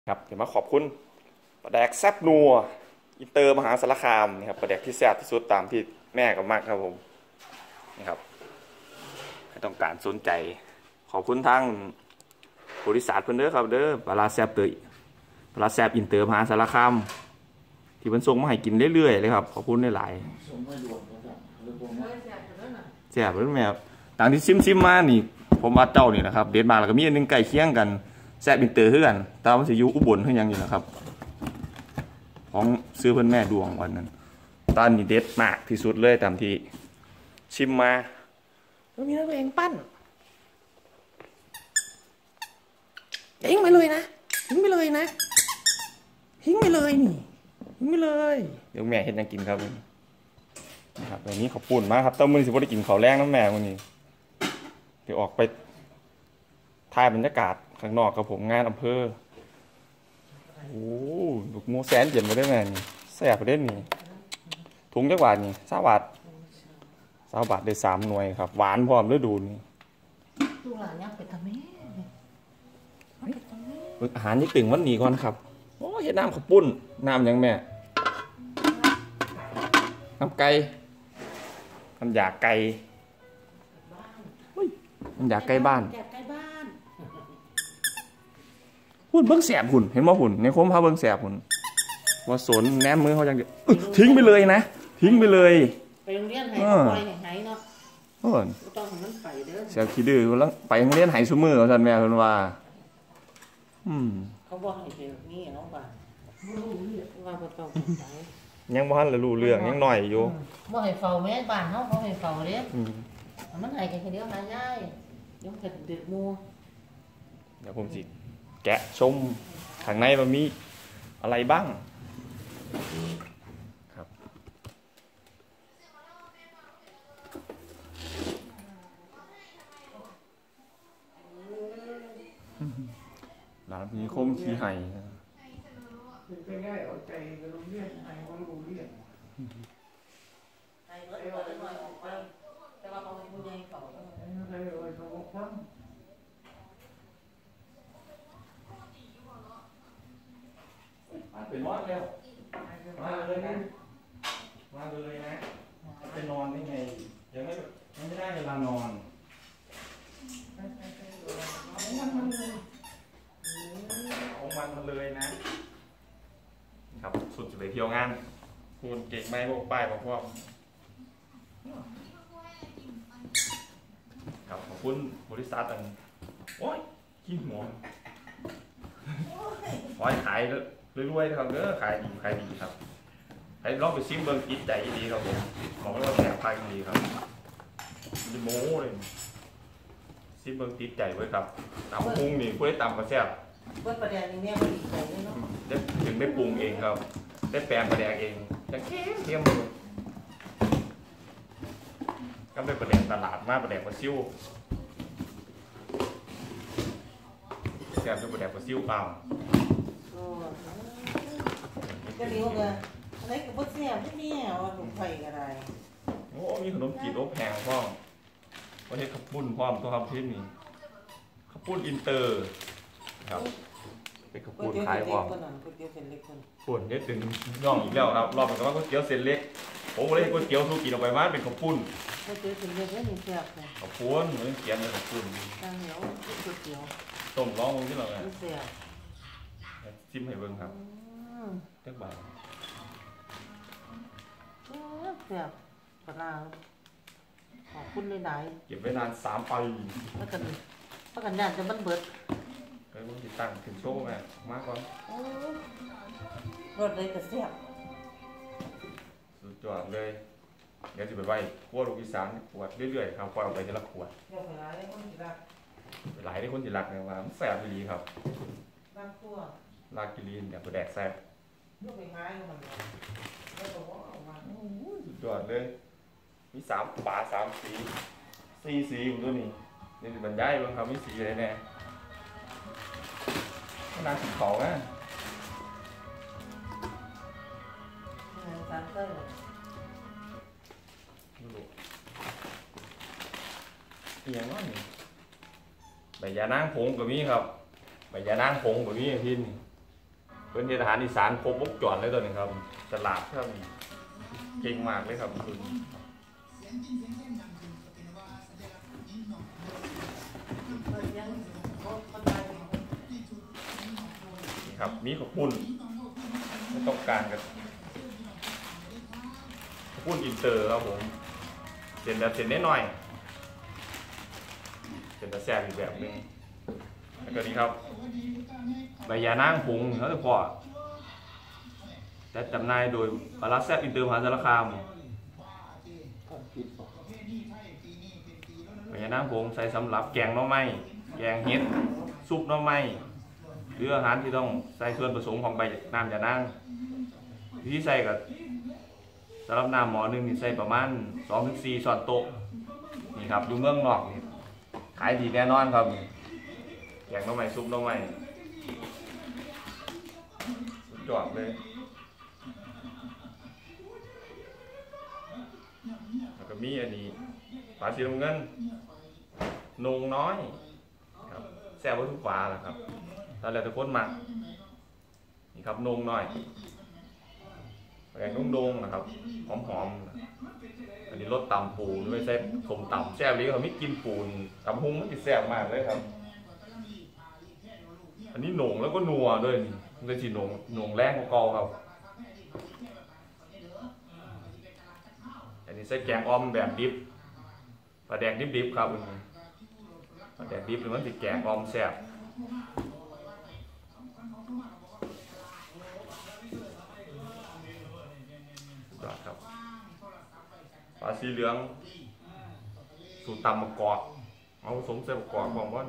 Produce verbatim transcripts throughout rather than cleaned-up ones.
ครับเดี๋ยวมาขอบคุณปลาแดกแซบนัวอินเตอร์มหาสารคามนี่ครับปลาแดกที่แซ่บที่สุดตามที่แม่ก็มักครับผมนี่ครับให้ต้องการสนใจขอบคุณทั้งบริษัทเพิ่นเด้อครับเด้อปลาแซบเตยปลาแซบอินเตอร์มหาสารคามที่เพิ่นส่งมาให้กินเรื่อยๆเลยครับขอบคุณหลายๆแซ่บเพิ่นแม่ต่างที่ซิมซิมมานี่ผมว่าเจ้านี่นะครับเด็ดมากแล้วก็มีอันนึงใกล้เคียงกันแซ่บอินเตอร์เฮือนแต่มันสิอยู่อุบลเฮือยังอยู่นะครับของซื้อเพิ่นแม่ดวงวันนั้นตอนนี้เด็ดมากที่สุดเลยตามที่ชิมมาแล้วมีนักเลงปั้นทิ้งไปเลยนะทิ้งไปเลยนะทิ้งไปเลยนี่ทิ้งไปเลยเดี๋ยวแม่เห็นยังกินครับนะครับวันนี้ขอบคุณมากครับต้มมือสิบ่ได้กินข้าวแรงน้ำแม่วันนี้เดี๋ยวออกไปถ่ายบรรยากาศข้างนอกครับผมงานอำเภอโอ้ลูกหมูแสนเย็นมาได้แม่นี่แซ่บไปได้นี่ถุงจักบาทนี่สามบาทสามบาทได้สามหน่วยครับหวานพร้อมฤดูนี่ลูกหลานยังไปทำแม่อาหารนี่ตึงวันนี้ก่อนครับโอ้เห็ดน้ำข้าวปุ้นน้ำยังแม่น้ำไก่น้ำยาไก่น้ำยาไก่บ้านหุ่นเบิ้งแสบหุ่นเห็นว่าหุ่นในโค้งพาเบิ้งแสบหุ่นว่าสนแนมมือเขาจังเดียวทิ้งไปเลยนะทิ้งไปเลยไปโรงเรียนไหนไปไหนเนาะเออต้องของนั้นไปเด้อเสียขี้ดื้อแล้วไปโรงเรียนไหซุมือเขาสันแม่คนว่าอืมเขาบอกให้เป็นนี่น้องบ้านว่าบ่ต้องไปยังบ้านละรู้เรื่องยังหน่อยอยู่บ่ให้เฝ้าแม่บ้านเขาบ่ให้เฝ้าเด้มันให้กันเดียวหายายยกเผ็ดเดือดมัวเดี๋ยวผมสิแกะชมข้างในมันมีอะไรบ้างครับร้านมีคมขี้ไห่เป็นง่ายเอาใจกับโรงเรียนไอ้ของโรงเรียนไอ้เบิดเบิดหน่อยออกไปแต่ว่าเขาเป็นผู้ใหญ่เขาไอ้นั่นเลยเอาสองคนมาเป็นร้อนแล้วมาเลยนะมาเลยนะไปนอนได้ไงยังไม่ยังไม่ได้เวลานอนเอามันมาเลยนะครับสุดจะไปเที่ยวงานคุณเก่งไหมพวกป้ายบอกว่าครับขอบคุณบริษัทอันโอ้ยขี้หัวขอให้ขายรวยๆนะครับเด้อขายดีขายดีครับให้ลองไปซิมเบิ้งจิตใจดีครับผมบอกเลยว่าแสบพายดีครับจะโม้เลยซิมเบิ้งจิตใจไว้ครับตำพุงนี่ผู้ได้ตำก็แซ่บเบิดประเดี๋ยวนี้แม่บ่ดีใจเลยเนาะได้ถึงได้ปรุงเองครับได้แปลงประแดกเองจะเค็มเค็มเลยก็เป็นประแดกตลาดมากประแดกปลาซิ่วแซ่บเป็นประแดกปลาซิ่วเปล่าก็เลี้ยวกันอะไรก็บ่แซ่บที่นี่ว่าถูกไฟก็ได้โอ้มีขนมจีนอบแห้งพร้อมประเทศขับปุ้นพร้อมตัวครับที่นี่ขับปุ้นอินเตอร์ครับเป็นขับปุ้นขายพร้อมปวดเนี่ยถึงย่องอีกแล้วครับรอบเป็นว่าก๋วยเตี๋ยวเส้นเล็กผมเลยก๋วยเตี๋ยวทุกกินออกไปมาเป็นขับปุ้นก๋วยเตี๋ยวเส้นเล็กนี่แซ่บเลยขับปุ้นเหมือนเกี๊ยวเลยขับปุ้นข้าวเหนียวก๋วยเตี๋ยวต้มร้องมึงที่เราไงแซ่บชิมให้เบิ่งครับเรียกบ่ายแซ่บปลาขอบคุณหลายๆเก็บไว้นานสามปีแล้วกันแล้วกันญาติจะมันเบิดเคยมึงติดตั้งถึงโชว์ไงมากกว่ารถเลยก็แซ่บสุดยอดเลยเดี๋ยวจะไปไหว้ขั้วลูกอีสานขวดเรื่อยๆครับปล่อยออกไปทีละขวดหลายได้คนจิรักหลายได้คนจิรักเนี่ยว่าแซ่บดีครับบางขั้วลากิลีนเดี๋ยวไปแดกแซ่บยกไปไม้มันแล้วก็ว่าออกมาสุดยอดเลยมีสามฝาสามสีสี่สีผมตัวนี้นี่บรรยายบ้างครับมีสีอะไรแน่ขนาดสีขาวนะสามเต้เลยนี่ยังว่านี่ใบยานางผงกับมีครับใบยานางผงกับมีพี่นี่เป็นอาหารอีสานครบวงจรเลยตัวนี้ครับฉลาดครับเก่งมากเลยครับคุณนี่ครับมีข้าวปุ้นไม่ต้องการกันข้าวปุ้นอินเตอร์ครับผมเส้นแบบเส้นน้อยๆเส้นแบบแซ่บอีกแบบนึงแล้วก็นี่ครับใบยานางผงเขาจะพอและจำหน่ายโดยปลาร้าแซ่บอินเตอร์มหาสารคามใบยานางผงใส่สำหรับแกงหน่อไม้แกงเห็ดซุปหน่อไม้หรืออาหารที่ต้องใส่ส่วนผสมของใบน้ำยานางวิธีใส่กับสำหรับน้ำหม้อหนึ่งนี่ใส่ประมาณ สองถึงสี่ ช้อนโต๊ะนี่ครับดูเมืองนอกนี่ขายดีแน่นอนครับแกงหน่อไม้ซุปหน่อไม้สุดยอดเลยแล้วก็มีอันนี้ปลาสีน้ำเงินนงน้อยครับแซ่บกว่าทุกปลาแหละครับตอนแรกทุกคนมักนี่ครับนงน้อยแกงนุ่งดงนะครับหอมๆอันนี้รสตำปูด้วยแซ่บสมตำแซ่บเลยเขาไม่กินปูนตำหุ้งมันจะแซ่บมากเลยครับอันนี้หนงแล้วก็นัวด้วยมันจะสีหนงหนงแรงกว่าเก่าครับอันนี้ใส่แกงอ้อมแบบดิบปลาแดกดิบๆครับปลาแดกดิบหรือมันติดแกงอ้อมแซ่บยอดครับปลาสีเหลืองสูตรตำมะกอกเอาผสมใส่มะกอกบอกว่า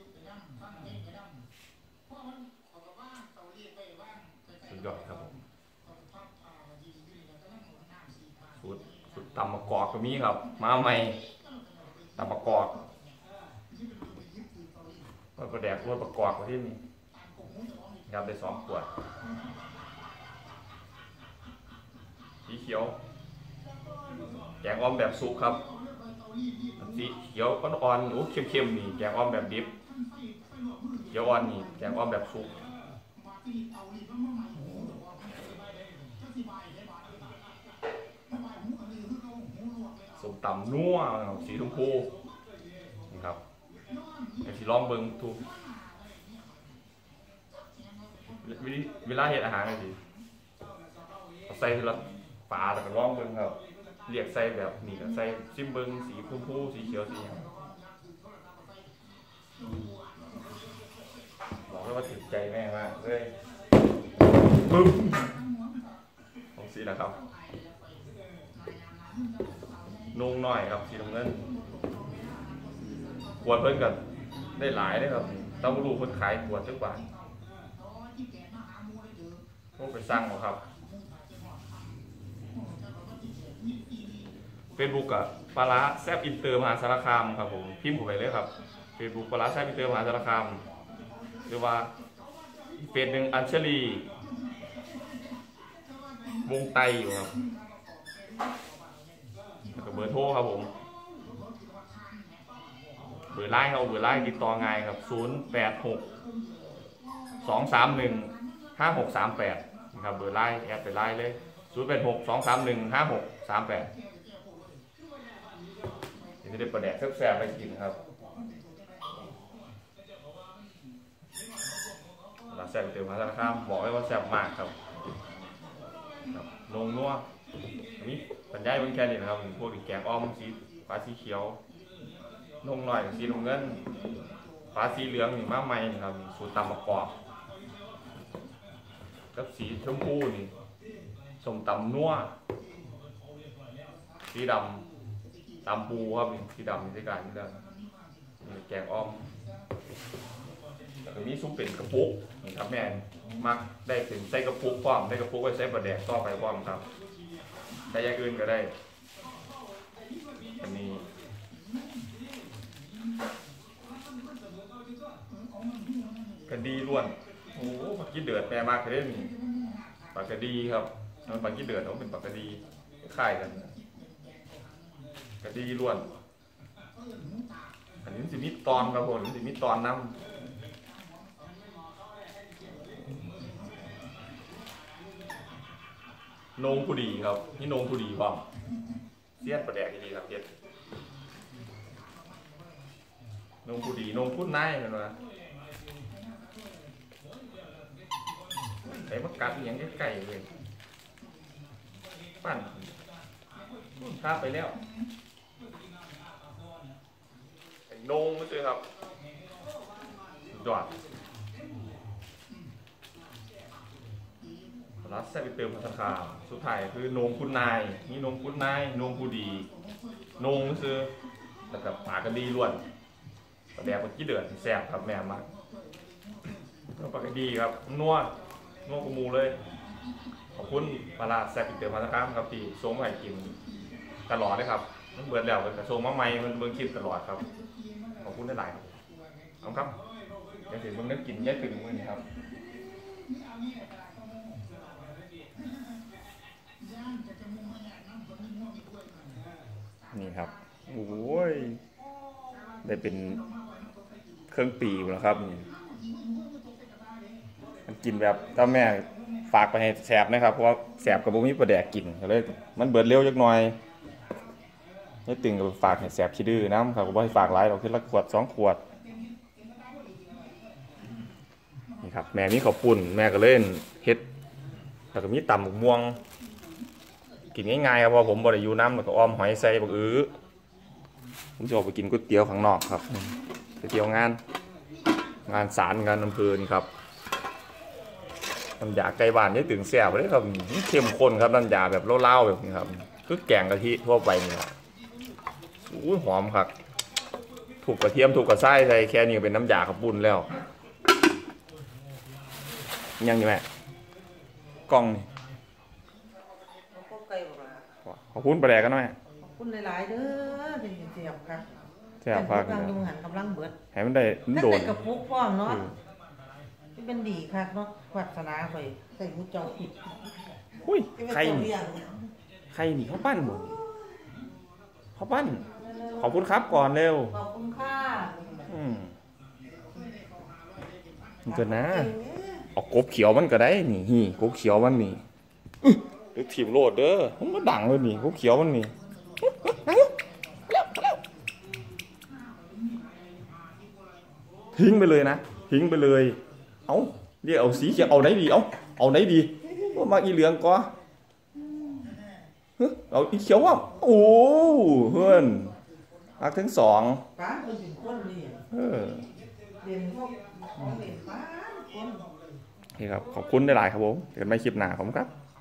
สุดยอดครับผมสูตรสูตรตำมะกอกก็มีครับมาใหม่ตำมะกอกก็กระแดกรวดมะกอกมาที่นี่ครับได้สองขวดสีเขียวแกงอ้อมแบบซุปครับสีเขียวอ่อนๆโอ้เข้มๆนี่แกงอ้อมแบบดิบเขียวอ่อนนี่แกงอ้อมแบบซุปส้มตำนัวสีชมพูนี่ครับไอ้ที่ลองเบิ้งทุกเวลาเห็ดอาหารก็ดีใส่ละปลาแต่ก็ลองเบิ้งครับเรียกใส่แบบนี่ก็ใส่ซิมเบิ้งสีชมพูสีเขียวสีบอกเลยว่าถึงใจแม่มากเลยบึ้มของสีนะครับนุ่งหน่อยครับสีน้ำเงินขวดเพิ่นกันได้หลายเลยครับต้องรู้คนขายขวดทุกบาทพวกไปสั่งหรอครับเฟซบุ๊กอะปลาร้าแซ่บอินเตอร์มหาสารคามครับผมพิมพ์ผมไปเลยครับเฟซบุ๊กปลาร้าแซ่บอินเตอร์มหาสารคามหรือว่าเฟซหนึ่งอัญชลีวงไตอยู่ครับแล้วก็เบอร์โทรครับผมเบอร์ไลน์เขาเบอร์ไลน์ติดต่อง่ายครับศูนย์ แปด หก สอง สาม หนึ่ง ห้า หก สาม แปดนะครับเบอร์ไลน์แอดไปไลน์เลยศูนย์ แปด หก สอง สาม หนึ่ง ห้า หก สาม แปดจะได้ประแดกแซ่บๆไปกินครับเราแซ่บเต็มมาแล้วนะครับบอกไว้ว่าแซ่บมากครับลงนัวนี่บรรยายเป็นแค่นี้นะครับพวกแกงอ้อมสีฟ้าสีเขียวลงหน่อยสีน้ำเงินฟ้าสีเหลืองนี่มากใหม่ครับสูตรตำมะกอกกับสีชมพูนี่ส้มตำนัวสีดำตำปูครับสีดำในการนี้แล้วแกงอ้อมแล้วก็มีซุปเป็นกระปุกนี่ครับแม่มักได้เป็นใส่กระปุกพร้อมได้กระปุกไว้ใส่ปลาแดกต่อไปพร้อมครับได้อย่างอื่นก็ได้อันนี้กระดีล้วนโอ้ปลากี้เดือดแม่มากเลยนี่ปลากระดีครับมันปลากี้เดือดเขาเป็นปลากระดีคล้ายกันกระดีล้วนอันนี้สิมีตอนครับผมสิมีตอนน้ำโนงผู้ดีครับนี่โนงผู้ดีบ้างเสี้ยนประแดกดีครับเฮ็ดโนงผู้ดีโนงพูดนายกันวะไอ้มักกัดอย่างใกล้ๆเลยปั่นข้าไปแล้วไอ้โนงมันเลยครับยอดรัดแซ่บเติมพัฒนาสุดท้ายคือโนงคุณนายนี่โนงคุณนายโนงผู้ดีโนงคือแล้วก็ปากกันดีล้วนปลาแดกมันกี้เดือดแซ่บครับแม่มากปลากระดีครับนัวนัวกูมูเลยขอบคุณปลาแซ่บเติมพัฒนาครับที่ส่งมาให้กินตลอดเลยครับมันเบิดแล้วมันกระส่งมาใหม่มันเบิ่งคลิปตลอดครับขอบคุณหลายๆครับครับอย่าถึงมึงนึกกินแย่ถึงมือนี่ครับนี่ครับโอ้ยได้เป็นเครื่องปีแล้วครับนี่มันกินแบบเจ้าแม่ฝากไปให้แสบนะครับเพราะว่าแสบกับบุ้มีประแดกกินเลยมันเบิดเร็วจักหน่อยนี่ตึงกับฝากให้แสบขี้ดื้อน้ำครับก็บ่ให้ฝากหลายเราขึ้นละขวดสองขวดนี่ครับแม่มีข้าวปุ้นแม่ก็เล่นเฮ็ดแล้วก็มีตำบักม่วงกินง่ายๆครับเพราะผมบ่ได้อยู่น้ำแล้วก็อ้อมหอยใส่บักอื้อผมจะออกไปกินก๋วยเตี๋ยวข้างนอกครับไปเที่ยวงานงานศาลงานอำเภอนี่ครับน้ำยาไก่บ้านนี่ถึงแซ่บเลยครับเข้มข้นครับน้ำยาแบบเล่าๆแบบนี้ครับคือแกงกะทิทั่วไปนี่ครับอุ้ยหอมครับถูกกระเทียมถูกกระไส้ใส่แค่นี้เป็นน้ำยาข้าวปุ้นแล้วยังอยู่ไหมกล้องนี่ขอบคุณประแดกกันหน่อยขอบคุณหลายๆเด้อเป็นเสียบครับแซ่บพักกำลังดูหันกำลังเบิดให้มันได้มันโดนแต่กระปุกพร้อมเนาะที่เป็นดีครับเนาะขวัดสนาไปใส่มุ้งจอผิดอุ้ยใครนี่ใครนี่เขาปั้นหมดเขาปั้นขอบคุณครับก่อนเร็วขอบคุณค่ะอืมนี่ก็นะเอากบเขียวมันก็ได้นี่ฮีกบเขียวมันนี่เดี๋ยวถีบโลดเด้อมันมาดังเลยนี่กบเขียวมันนี่ทิ้งไปเลยนะทิ้งไปเลยเอาเรียกเอาสีเขียวเอาไหนดีเอาเอาไหนดีว่ามาอีเหลืองก็เอาอีเขียวว่าโอ้เพื่อนรักทั้งสองป้าเป็นถึงคนนี่เออเรียนพวกเรียนป้าคนนี่ครับขอบคุณได้หลายครับผมเดี๋ยวไม่คลิปหน้าผมครับ